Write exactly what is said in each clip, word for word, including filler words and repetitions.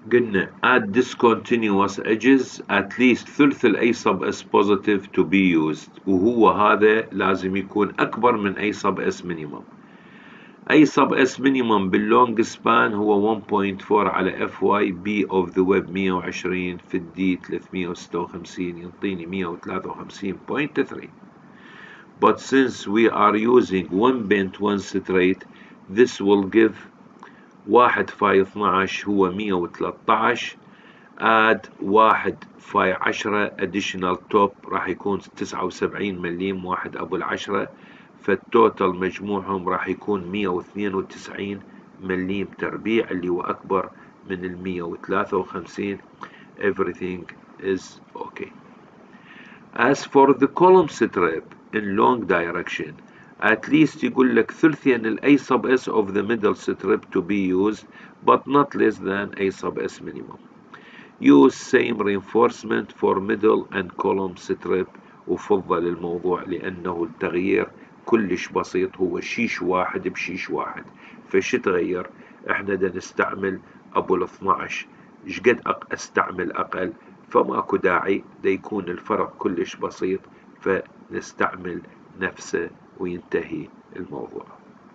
قلنا at discontinuous edges at least ثلث ال A sub S positive to be used، وهو هذا لازم يكون أكبر من A sub S minimum. A sub S minimum باللونج سبان هو واحد فاصلة أربعة على F Y B of the web مية وعشرين في الدي ثلاثمية وستة وخمسين ينطيني مية وثلاثة وخمسين فاصلة ثلاثة. But since we are using one bent one straight, this will give واحد فاي اثناعش هو مية وثلاثطعش، add واحد فاي عشرة additional top راح يكون تسعة وسبعين مليم واحد أبو العشرة، فالتوتال مجموعهم راح يكون مية واثنين وتسعين مليم تربيع اللي هو أكبر من ال مية وثلاثة وخمسين. Everything is okay. As for the column strap in long direction, at least يقول لك ثلثين ال A sub S of the middle strip to be used but not less than A sub S minimum. Use same reinforcement for middle and column strip. وفضل الموضوع لأنه التغيير كلش بسيط، هو شيش واحد بشيش واحد، فش تغير؟ احنا دا نستعمل ابو ال اثناعش، شقد استعمل اقل؟ فماكو داعي دا يكون الفرق كلش بسيط، فنستعمل نفسه وينتهي الموضوع.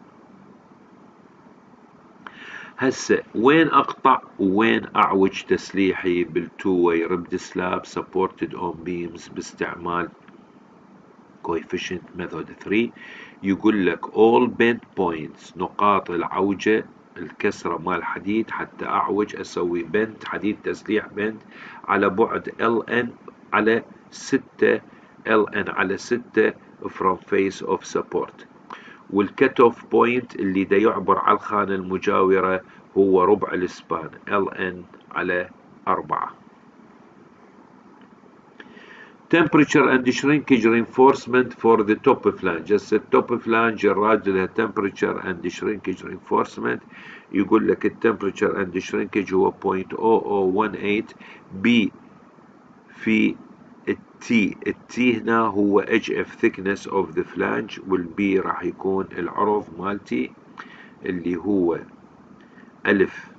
هسه وين اقطع وين اعوج تسليحي بالتو واي ربد سلاب supported on beams باستعمال coefficient method ثلاثة؟ يقول لك all bent points نقاط العوجة الكسرة مال الحديد حتى اعوج اسوي بنت حديد تسليح بنت على بعد ال ان على ستة ال ان على ستة from face of support، والكت اوف بوينت اللي دا يعبر على الخانة المجاورة هو ربع السبان ال ان على أربعة. temperature and shrinkage reinforcement for the top flange. هسه التوب فلانج الراجل لها temperature and shrinkage reinforcement، يقول لك temperature and shrinkage هو صفر فاصلة صفر صفر واحد ثمانية B في التي التي هنا هو edge of thickness of the flange، والبي راح يكون العرض مالتي اللي هو ألف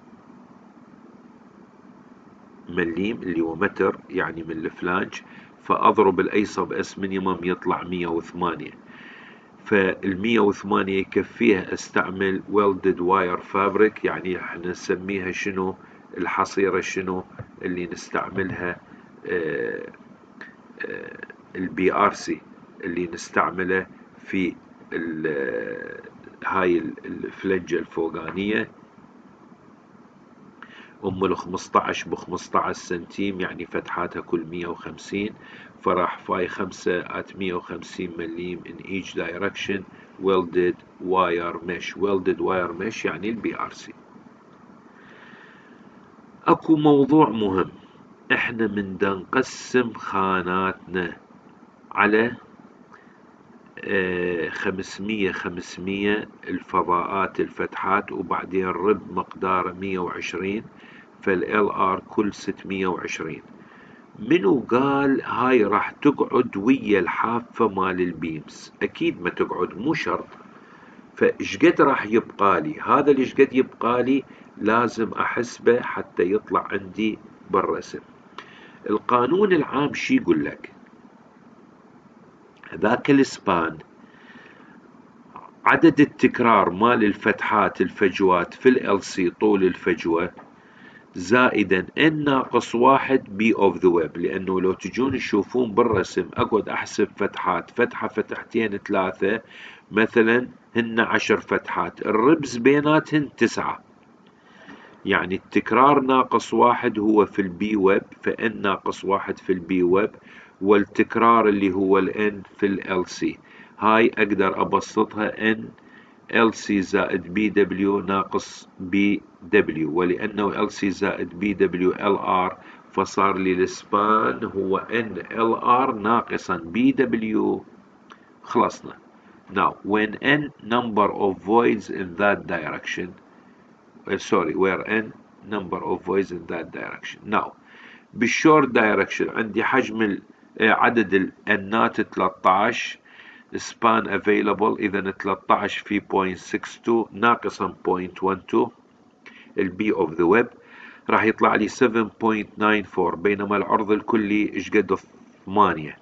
مليم اللي هو متر يعني من الفلانج، فأضرب الأي سب اس مينيمم يطلع مية وثمانية، فالمية وثمانية يكفيها استعمل welded wire fabric، يعني احنا نسميها شنو الحصيرة شنو اللي نستعملها آه البي ار سي اللي نستعمله في هاي الفلنجة الفوقانية ام ال خمسطعش ب خمسطعش سنتيم، يعني فتحاتها كل مية وخمسين، فراح فاي خمسة at مية وخمسين مليم in each direction welded wire mesh. welded wire mesh يعني البي ار سي. اكو موضوع مهم، احنا من دا نقسم خاناتنا على خمسمية خمسمية الفضاءات الفتحات، وبعدين رب مقدار مية وعشرين، فال ار كل ستمية وعشرين. منو قال هاي راح تقعد ويا الحافة مال البيمز؟ اكيد ما تقعد، مو شرط. فاشقد راح يبقى لي؟ هذا اللي اشقد يبقى لي لازم احسبه حتى يطلع عندي بالرسم. القانون العام شي يقول لك؟ ذاك السبان عدد التكرار مال الفتحات الفجوات في ال سي طول الفجوة زائدا n ناقص واحد b of the web، لأنه لو تجون تشوفون بالرسم أقعد أحسب فتحات، فتحة فتحتين ثلاثة مثلا هن عشر فتحات، الربز بيناتهن تسعة، يعني التكرار ناقص واحد هو في البي ويب، فn ناقص واحد في البي ويب، والتكرار اللي هو الn في ال سي. هاي أقدر أبسطها n ال سي زائد بي دبليو ناقص بي دبليو، ولأنه ال سي زائد بي دبليو ال ار فصار لي السبان هو ان ال ار ناقصا بي دبليو. خلصنا. Now when n number of voids in that direction uh, sorry where n number of voids in that direction. Now بالشورت دايركشن عندي حجم عدد الانات ثلاثطعش، span available إذا ثلاثطعش في صفر فاصلة ستة اثنين ناقصا صفر فاصلة اثنين البي of the web، راح يطلع لي سبعة فاصلة تسعة أربعة، بينما العرض الكلي ايش قد؟ ثمانية.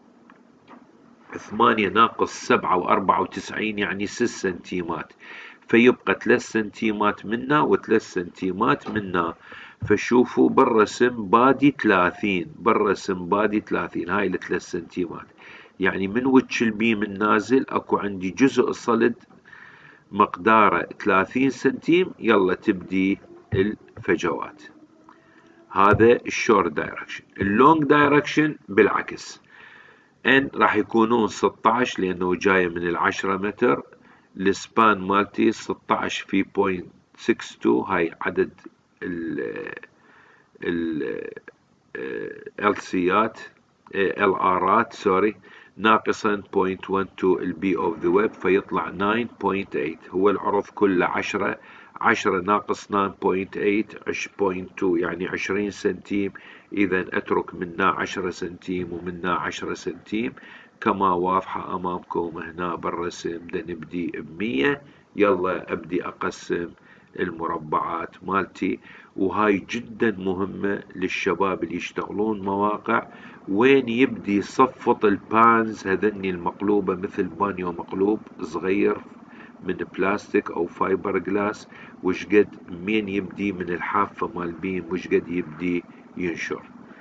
ثمانية ناقص سبعة وأربعة وتسعين يعني ست سنتيمات، فيبقى ثلاث سنتيمات منا وثلاث سنتيمات منا. فشوفوا بالرسم بادي ثلاثين، بالرسم بادي ثلاثين، هاي الثلاث سنتيمات. يعني من وجه البيم النازل اكو عندي جزء صلد مقداره ثلاثين سنتيم، يلا تبدي الفجوات. هذا الشورت دايركشن. اللونج دايركشن بالعكس، ان راح يكونون ستة عشر لانه جايه من العشرة متر. السبان مالتي ستة عشر في بوينت ستة اثنين، هاي عدد ال ال السيات ال ارات سوري، ناقصا صفر فاصلة واحد اثنين البي اوف ذا ويب، فيطلع تسعة فاصلة ثمانية. هو العرض كله عشرة، عشرة ناقص تسعة فاصلة ثمانية عشرة فاصلة اثنين يعني عشرين سنتيم. اذا اترك منا عشرة سنتيم ومنا عشرة سنتيم كما واضحة امامكم هنا بالرسم. بدنا نبدي بمية، يلا ابدي اقسم المربعات مالتي. وهاي جدا مهمة للشباب اللي يشتغلون مواقع، وين يبدي يصفط البانز هذني المقلوبة، مثل بانيو مقلوب صغير من بلاستيك او فايبر جلاس، وش قد مين يبدي من الحافة مال بيم، وش قد يبدي ينشر.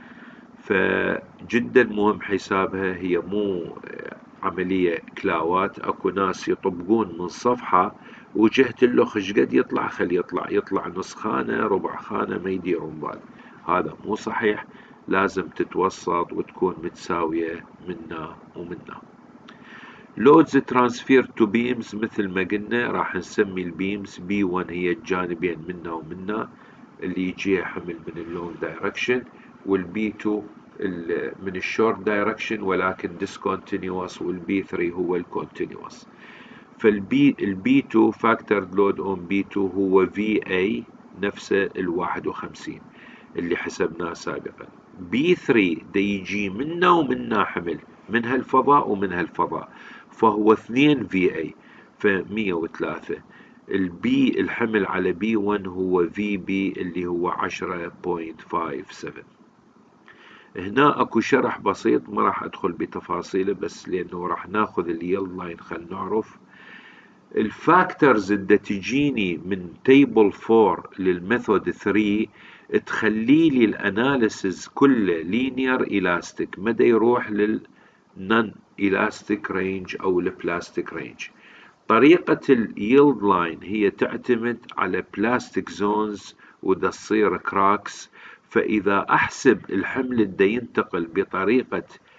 فجدا مهم حسابها، هي مو عملية كلاوات. اكو ناس يطبقون من صفحة وجهة اللخ ايش قد يطلع، خلي يطلع يطلع نص خانة ربع خانة، ما يديرون بال. هذا مو صحيح، لازم تتوسط وتكون متساوية منا ومنا. لودز ترانسفير تو بيمز، مثل ما قلنا راح نسمي البيمز بي واحد هي الجانبين منا ومنا اللي يجيها حمل من اللونج دايركشن، والبي اثنين من الشورت دايركشن ولكن discontinuous، والبي ثلاثة هو الكونتينيوس. فالبي البي اثنين فاكتورد لود اون بي اثنين هو في اي نفسه ال واحد وخمسين اللي حسبناه سابقا. بي ثلاثة دا يجي منا ومنا حمل من هالفضاء ومن هالفضاء، فهو اثنين في اي، فمية وثلاثة. البي الحمل على بي واحد هو في بي اللي هو عشرة فاصلة خمسة سبعة. هنا اكو شرح بسيط ما راح ادخل بتفاصيله، بس لانه راح ناخذ اليل لاين خل نعرف الفاكتورز اللي تجيني من تيبل أربعة للميثود ثلاثة، تخلي لي الاناليسز كله لينير الاستيك، مدى يروح للنون الاستيك رينج او البلاستيك رينج. طريقة اليلد لاين هي تعتمد على بلاستيك زونز ودا تصير كراكس، فإذا أحسب الحمل اللي ينتقل بطريقة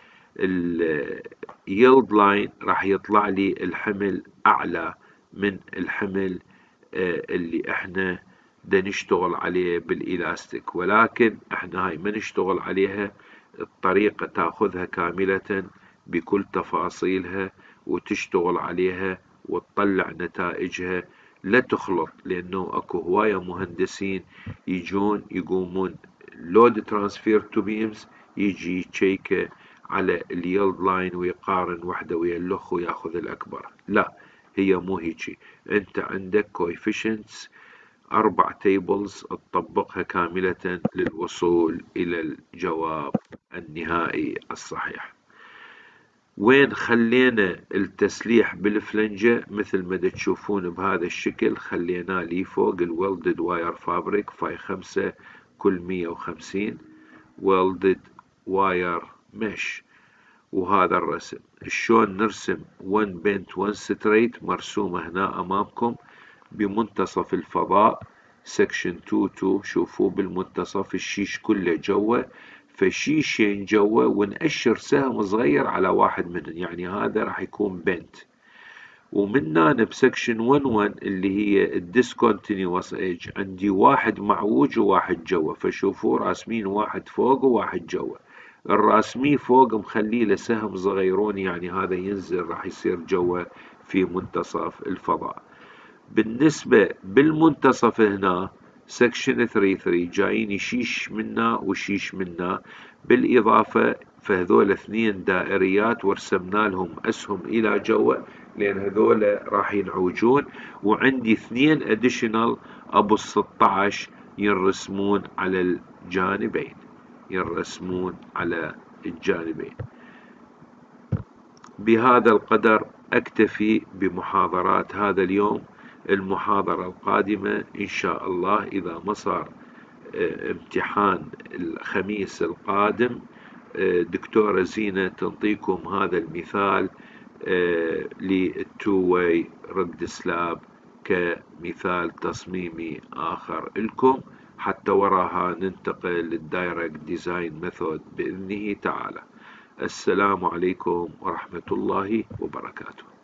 اليلد لاين راح يطلع لي الحمل أعلى من الحمل اللي احنا دا نشتغل عليه بالإلاستيك. ولكن احنا هاي ما نشتغل عليها، الطريقة تاخذها كاملة بكل تفاصيلها وتشتغل عليها وتطلع نتائجها، لا تخلط. لانه اكو هواية مهندسين يجون يقومون لود ترانسفير تو بيمز، يجي يتشيكه على اليلد لاين ويقارن وحده ويا الاخ وياخذ الاكبر. لا، هي مو هيجي. انت عندك كويفيشنتس اربع تيبلز تطبقها كاملة للوصول الى الجواب النهائي الصحيح. وين خلينا التسليح بالفلنجة مثل ما تشوفون بهذا الشكل، خليناه لي فوق الويلدد واير فابريك فاي خمسة كل مية وخمسين ويلدد واير مش. وهذا الرسم شلون نرسم واحد بنت واحد ستريت مرسومة هنا امامكم بمنتصف الفضاء سكشن اثنين اثنين. شوفوا بالمنتصف الشيش كله جوا، فشيشين جوا ونأشر سهم صغير على واحد منهم، يعني هذا راح يكون بنت. ومن هنا بسكشن واحد واحد اللي هي الديسكونتينيوس ايج عندي واحد معوج وواحد جوا، فشوفوا راسمين واحد فوق وواحد جوا. الراسمي فوق مخلي له سهم صغيرون، يعني هذا ينزل راح يصير جوا في منتصف الفضاء. بالنسبة بالمنتصف هنا سكشن ثلاثة ثلاثة جايين يشيش منا وشيش منا، بالإضافة فهذول اثنين دائريات ورسمنا لهم أسهم إلى جوا لأن هذول راح ينعوجون، وعندي اثنين اديشنال أبو الستة عشر ينرسمون على الجانبين، ينرسمون على الجانبين. بهذا القدر أكتفي بمحاضرات هذا اليوم. المحاضرة القادمة إن شاء الله إذا ما صار امتحان الخميس القادم، دكتورة زينة تنطيكم هذا المثال للتو واي ريجد سلاب كمثال تصميمي آخر لكم، حتى وراها ننتقل للدايركت ديزاين ميثود بإذنه تعالى. السلام عليكم ورحمة الله وبركاته.